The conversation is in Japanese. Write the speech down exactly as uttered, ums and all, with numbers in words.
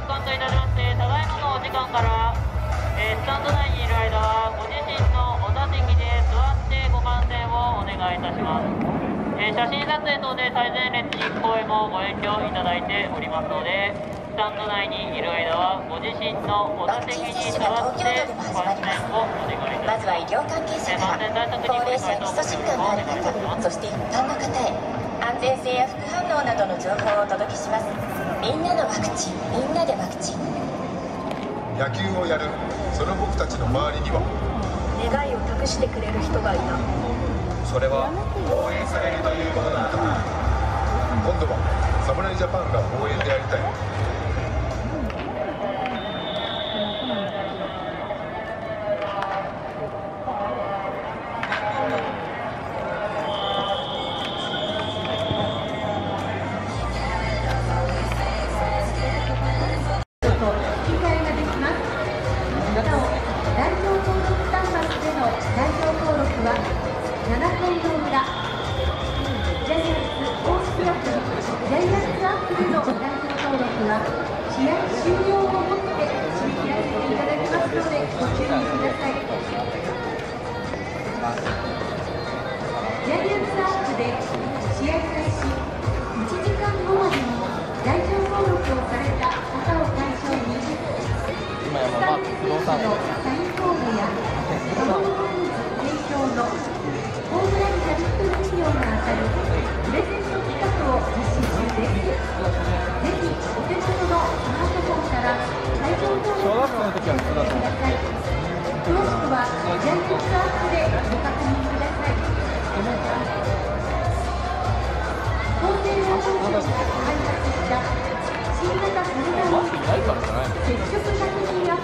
間といたしまして、ただいまのお時間から、えー、スタンド内にいる間はご自身のお座席で座ってご観戦をお願いいたします。えー、写真撮影等で最前列に行く声もご遠慮いただいておりますので、スタンド内にいる間はご自身のお座席に座ってご観戦をお願いいたします。 まずは医療関係者から高齢者、基礎疾患のある方、そして一般の方へ安全性や副反応などの情報をお届けします。みんなのワクチン、みんなでワクチン。 野球をやる、その僕たちの周りには願いを託してくれる人がいた。 それは応援されるということだった。今度は侍ジャパンが応援でありたい。 試合終了をもって締め切らせていただきますのでご注意ください。ジャイアンツアップで試合開始いちじかんごまでに代表登録をされた方を対象にスタンレスのサインボードやパフォーマンス提供のホームランキャップ人形が当たるプレゼント企画を実施中です。ぜひお手元のスマートフォンから会場登録をしてください。詳しくはジャイアンツアップでご確認ください。厚生労働省が開発した新型コロナウイルス接触